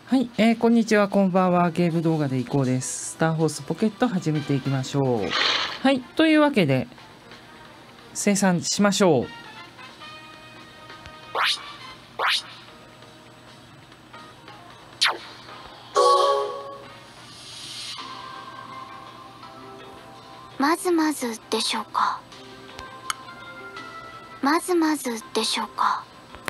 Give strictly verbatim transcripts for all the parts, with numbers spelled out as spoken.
はい、えー、こんにちは、こんばんは。ゲーム動画でいこうです。スターホースポケット始めていきましょう。はい、というわけで生産しましょう。 まずまずでしょうか。まずまずでしょうか。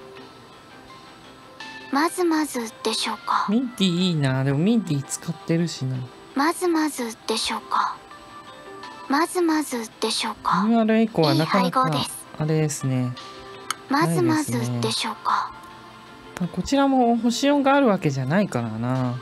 まずまずでしょうか。 ミンティいいな。でもミンティ使ってるしな。 まずまずでしょうか。まずまずでしょうか。 アニマルエコはなかなかいい配合です。 あれですね。 まずまずでしょうか。 こちらも星よんがあるわけじゃないからな。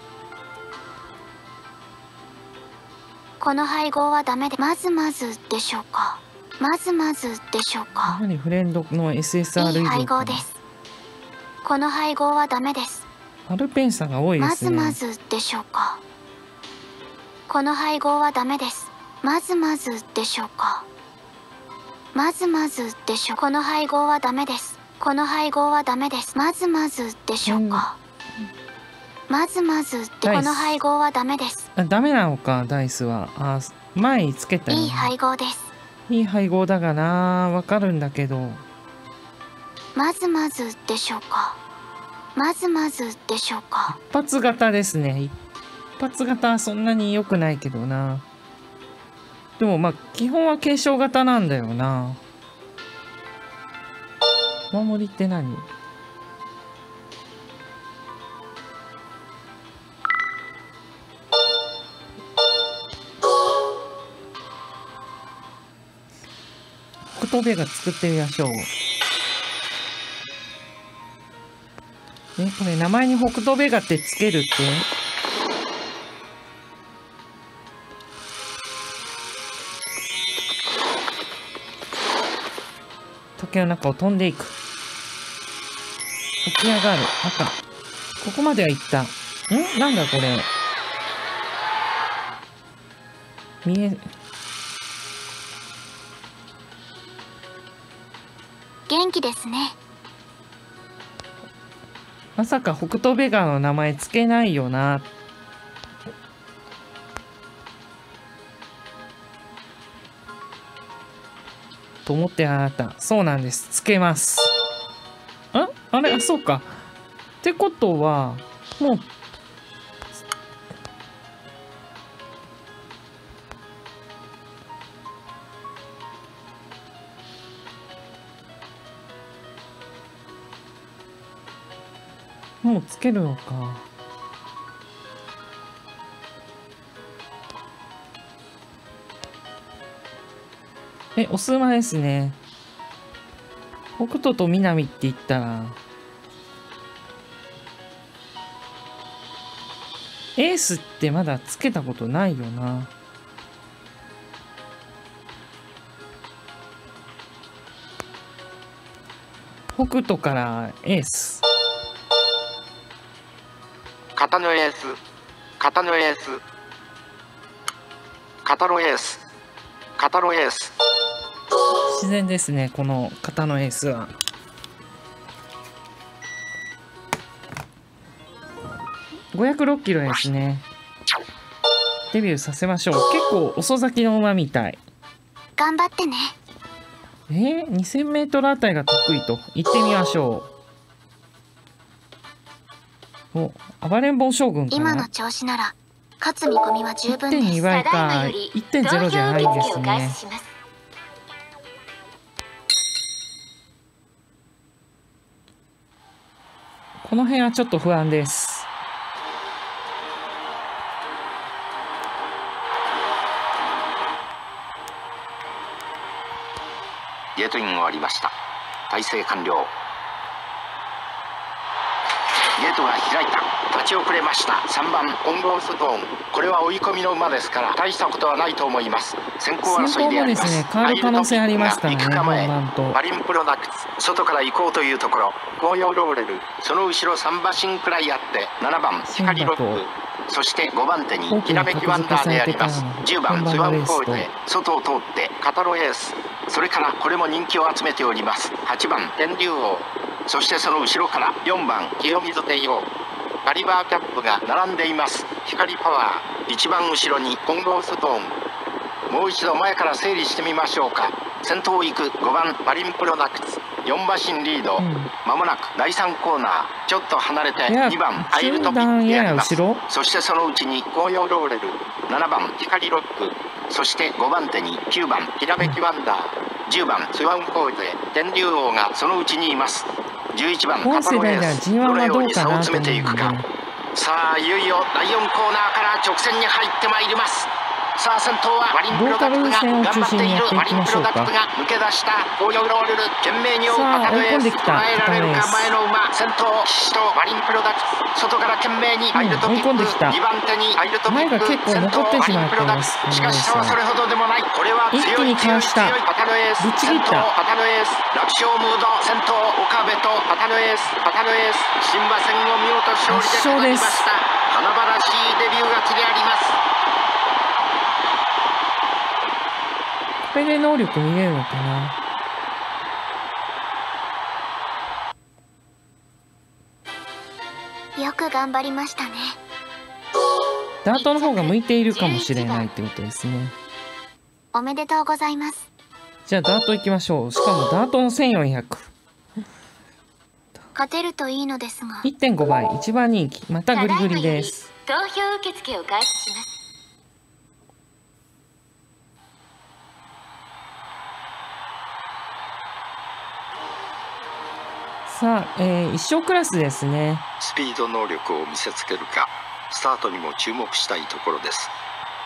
この配合はダメで、まずまずでしょうか。まずまずでしょうか。 やはりフレンドの エスエスアールいい以上配合です。この配合はダメです。 アルペン差が多いですね。 まずまずでしょうか。この配合はダメです。まずまずでしょうか。まずまずでしょう。この配合はダメです。この配合はダメです。まずまずでしょうか。まずまずってこの配合はダメです。 あ、ダメなのか、ダイスは。あ、前につけたよ、ね。 いい配合です。 いい配合だがな、わかるんだけど。 まずまずでしょうか。まずまずでしょうか。 一発型ですね。一発型はそんなに良くないけどな。でもまあ基本は継承型なんだよな。お守りって何？北斗ベガ作ってみましょう。え、これ名前に北斗ベガってつけるって？竹の中を飛んでいく。起き上がる。赤。ここまでは行った。ん？なんだこれ。見え。 元気ですね。 まさか北斗ベガの名前つけないよな。と思ってあなた。そうなんです。つけます。あ、あれ、あ、そうか。ってことは、もう、もうつけるのか。え、お住まいですね。北斗と南って言ったら、エースってまだつけたことないよな。北斗からエース。 型のエース、型のエース、型のエース、型のエース。 自然ですね、この型のエースは。ごひゃくろっキロですね。デビューさせましょう。結構遅咲きの馬みたい。 頑張ってね。 えー、にせんメートルあたりが得意と言ってみましょう。お、暴れん坊将軍かな。 今の調子なら勝つ見込みは十分です。 いってんにばいか。いってんゼロ じゃないですね。この辺はちょっと不安です。 ゲートイン終わりました。体制完了。ゲートが開いた。立ち遅れました。さんばんオンローストーン。これは追い込みの馬ですから大したことはないと思います。先行争いであります。 先行もですね、変わる可能性ありますからね。 なんとマリンプロダクツ、外から行こうというところ。紅葉ローレル、その後ろさん馬身くらいあってななばん光ロック、そしてごばん手にきらめきワンダーであります。じゅうばんスワンフォールで外を通ってカタロエース、それからこれも人気を集めておりますはちばん天竜王、そしてその後ろからよんばん清水帝王、 ガリバーキャップが並んでいます。光パワー一番後ろに混合ストーン。もう一度前から整理してみましょうか。先頭行くごばんマリンプロダクツ、よん馬身リード、うん、間もなくだいさんコーナー、ちょっと離れてにばんアイルトピックであります。そしてそのうちに紅葉ローレル、ななばん光ロック、そしてごばん手にきゅうばんひらめきワンダー、じゅうばんスワンコーゼ、天竜王がそのうちにいます。じゅういちばんカパロエース、どのように差を詰めていくか。さあいよいよだいよんコーナーから直線に入ってまいります。さあ先頭はマリンプロダクツが頑張っている。マリンプロダクツが抜け出した紅葉ローレル、懸命に追うパタノエース、捉えられるか。前の馬先頭騎士とマリンプロダクツ、外から懸命にアイルトピック、にばん手にアイルトピック、先頭マリンプロダクツ、しかし差はそれほどでもない。これは強い強い強いパタノエース、先頭パタノエース、楽勝ムード、先頭岡部とパタノエース、パタノエース新馬戦を見事勝利で飾りました。華々しいデビュー勝ちであります。 これで能力見れるのかな。 よく頑張りましたね。 ダートの方が向いているかもしれないってことですね。 おめでとうございます。 じゃあダート行きましょう。しかもダートのせんよんひゃく。 勝てるといいのですが。 いってんご 倍、一番人気、またグリグリです。 投票受付を開始します。 さあ、えー、一生クラスですね。 スピード能力を見せつけるか、スタートにも注目したいところです。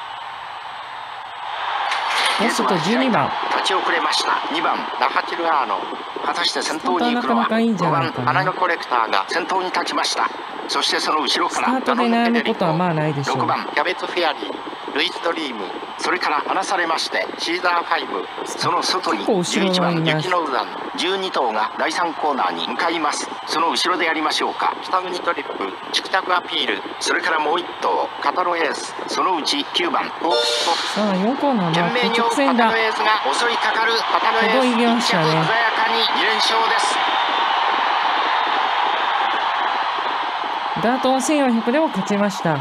そうするとじゅうにばん立ち遅れました。にばんナハチルアーノ、果たして先頭に行くのはごばんアナノコレクターが先頭に立ちました。そしてその後ろからスタートで悩むことはまあないでしょう。 ろくばんキャベツフェアリー、ルイスドリーム、それから離されましてシーザーファイブ、その外にじゅういちばん雪のウダン、じゅうに頭がだいさんコーナーに向かいます。その後ろでやりましょうか。北国トリップ、チクタクアピール、それからもういっ頭カタロエース、そのうちきゅうばんホークスポップ。 さあよんコーナー懸命に追うパタノエースが襲いかかる。パタノエースいっ着鮮やかにに連勝です。 ダートのせんよんひゃくでも勝ちました。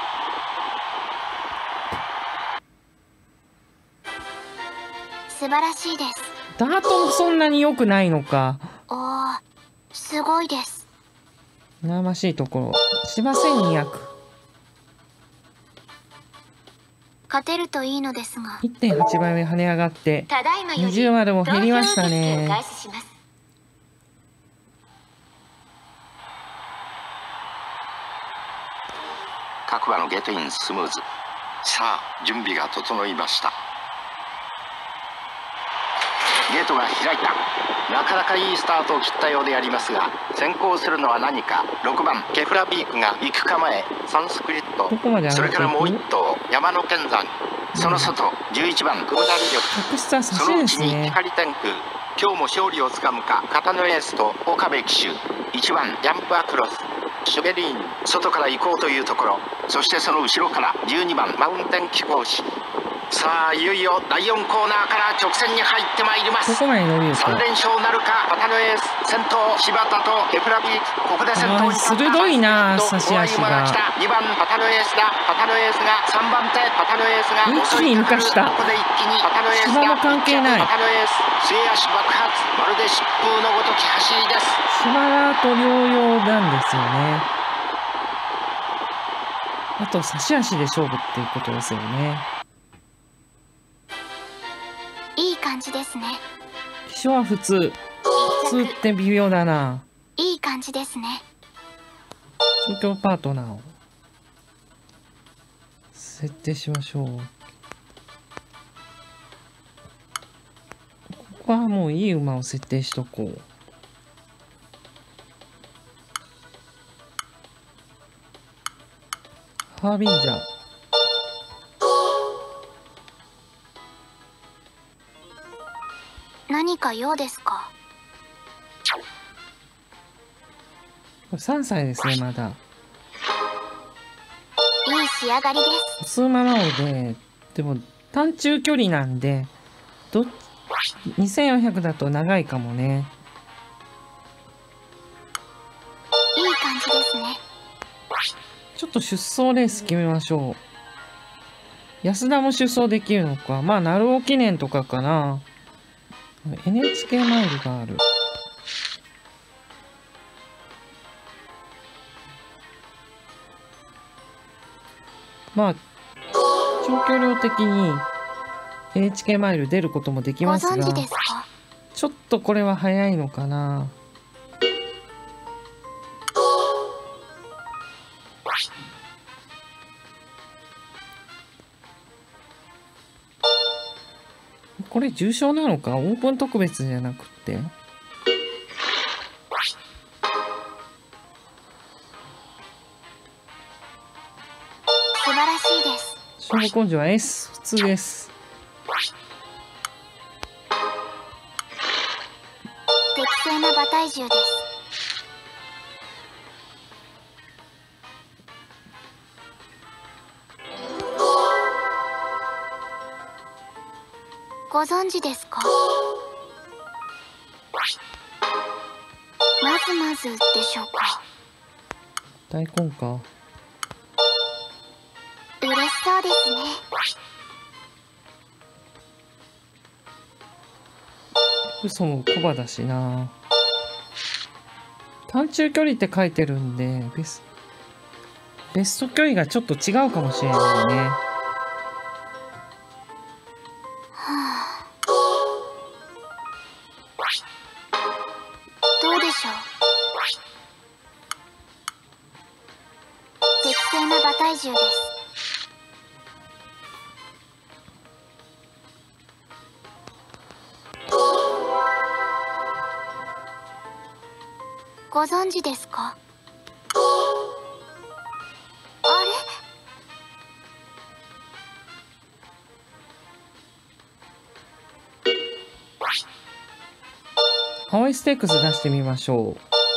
素晴らしいです。 ダートもそんなに良くないのか。 おー、すごいです。 悩ましいところ。芝せんにひゃく。 勝てるといいのですが。 いってんはち 倍目跳ね上がってにじゅうまでも減りましたね。 各馬のゲートインスムーズ。さあ準備が整いました。ゲートが開いた。なかなかいいスタートを切ったようでありますが、先行するのは何か。ろくばんケフラビークが行く構え、サンスクリット、それからもういっ頭山の剣山、その外じゅういちばんクムダリ力、そのうちに光天空、今日も勝利をつかむか。カタノエースと岡部騎手、いちばんジャンプアクロス、シュベリーン、外から行こうというところ。そしてその後ろからじゅうにばんマウンテン貴公子。さあいよいよだいよんコーナーから直線に入ってまいります。 ここまで伸びるか。 さん連勝なるか。パタノエース先頭、柴田とケフラビーク、ここで先頭に立った。 鋭いな差し足が。 にばんパタノエースだ。パタノエースがさんばん手、パタノエースが一気に抜かした。 ここで一気にパタノエースが。 芝も関係ない。 パタノエース末足爆発、まるで疾風のごとき走りです。 芝だと両用なんですよね。あと差し足で勝負っていうことですよね。 いい感じですね。 気象は普通。普通って微妙だな。 いい感じですね。 調教パートナーを設定しましょう。ここはもういい馬を設定しとこう。ハービンジャー。 何か用ですか。 さんさいですね、まだ。 いい仕上がりです。 数馬なので、でも短中距離なんで、どにせんよんひゃくだと長いかもね。 いい感じですね。 ちょっと出走レース決めましょう。安田も出走できるのか。まあ、鳴尾記念とかかな。エヌエイチケー マイルがある。まあ、長距離的に エヌエイチケー マイル出ることもできますが、 ご存知ですか？ ちょっとこれは早いのかな。これ重賞なのか？オープン特別じゃなくて。 素晴らしいです。 勝負根性は S 普通です。 適正な馬体重です。ご存知ですか？まずまずでしょうか。 大根か。 嬉しそうですね。 嘘もコバだしな。短中距離って書いてるんでベスベスト距離がちょっと違うかもしれないね。 どうでしょう。適正な馬体重です。ご存知ですか？あれ？ ハワイステークス出してみましょう。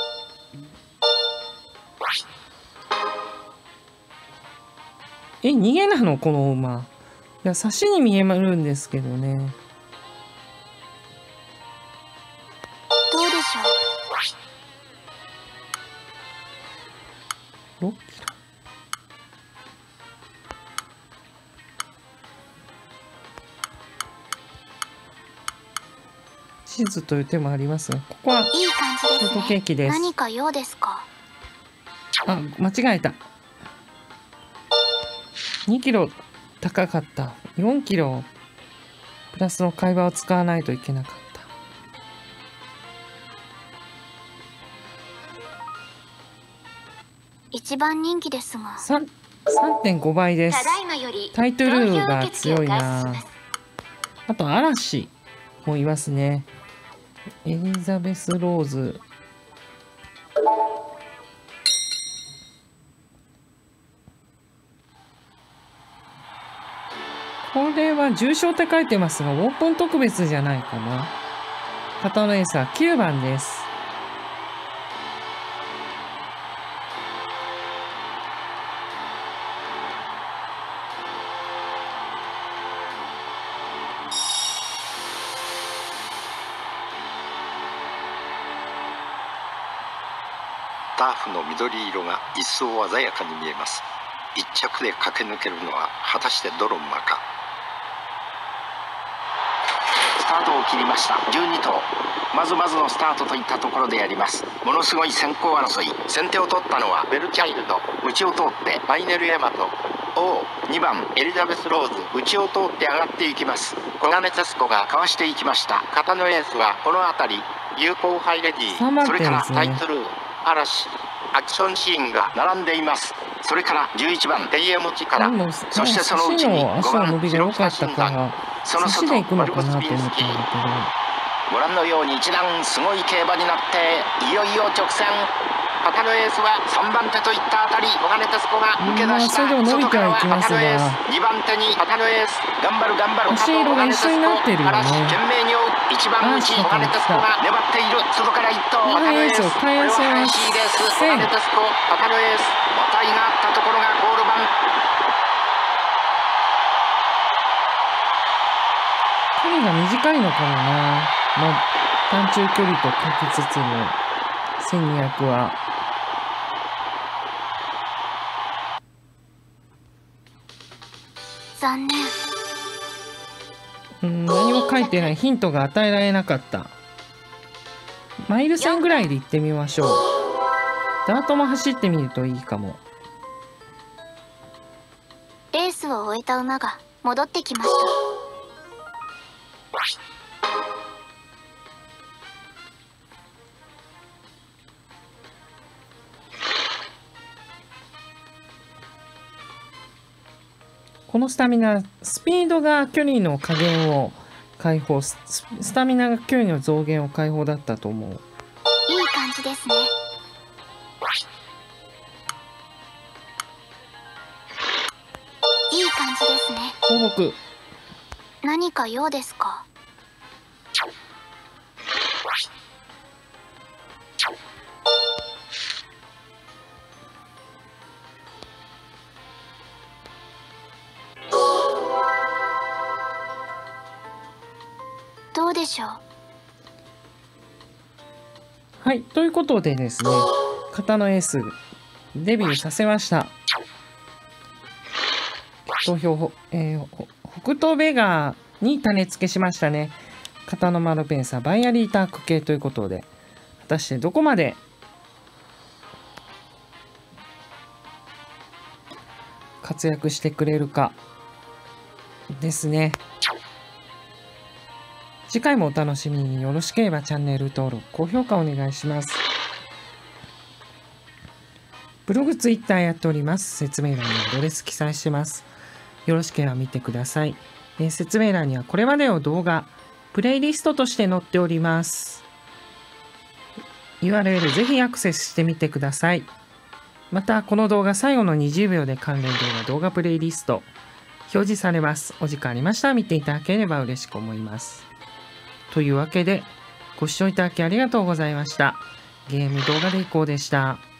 え、逃げなのこの馬。いや、差しに見えるんですけどね。 どうでしょう。 ろっキロ。地図という手もありますが、ここはいい感じですショートケーね。 キです。 何か用ですか？ あ、間違えた。にキロ高かった。よんキロプラスの会話を使わないといけなかった。 一番人気ですが。 さん さんてんごばいです。タイトルーが強いな。あと嵐もいますね。エリザベス・ローズ。これは重賞って書いてますが、オープン特別じゃないかな。型のエースはきゅうばんです。 ターフの緑色が一層鮮やかに見えます。一着で駆け抜けるのは果たしてどの馬か。スタートを切りました。じゅうに頭まずまずのスタートといったところであります。ものすごい先行争い。先手を取ったのはベルチャイルド。内を通ってファイネルエマと王にばんエリザベス・ローズ。内を通って上がっていきます。小金テスコがかわしていきました。型のエースはこの辺り有効ハイレディー、それからタイトルー嵐アクションシーンが並んでいます。それからじゅういちばんテイエモチから、そしてそのうちにごばんシロクサ診断、その外マルコスビンスキー。ご覧のように一段すごい競馬になっていよいよ直線。旗のエースはさんばん手といったあたり、小金テスコが抜け出した。外からは旗のエース、にばん手に旗のエース、頑張る頑張る加藤小金テスコ、嵐懸命に追ういちばん内、小金テスコが粘っている。外からいっ頭、旗のエース、これは激しいレース。小金テスコ、旗のエース、馬体があったところがゴール板。 距離が短いのかもな。まあ、短中距離と書きつつもせんにひゃくは残念。 うん、何も書いてない。ヒントが与えられなかった。マイル線ぐらいで行ってみましょう。ダートも走ってみるといいかも。 レースを終えた馬が戻ってきました。 このスタミナ、スピードが距離の加減を解放、スタミナが距離の増減を解放だったと思う。 いい感じですね。いい感じですね。 放牧。 何か用ですか？どうでしょう。 はい、ということでですね、型のエースデビューさせました。投票、えー、北東ベガーに種付けしましたね。型のマルペンサバイアリーターク系ということで、果たしてどこまで活躍してくれるかですね。次回もお楽しみに。よろしければチャンネル登録、高評価お願いします。ブログ、ツイッターやっております。説明欄にアドレス記載してます。よろしければ見てください。えー、説明欄にはこれまでの動画、プレイリストとして載っております。ユーアールエル ぜひアクセスしてみてください。また、この動画最後のにじゅうびょうで関連動画、動画プレイリスト表示されます。お時間ありましたら見ていただければ嬉しく思います。というわけで、ご視聴いただきありがとうございました。ゲーム動画でいこうでした。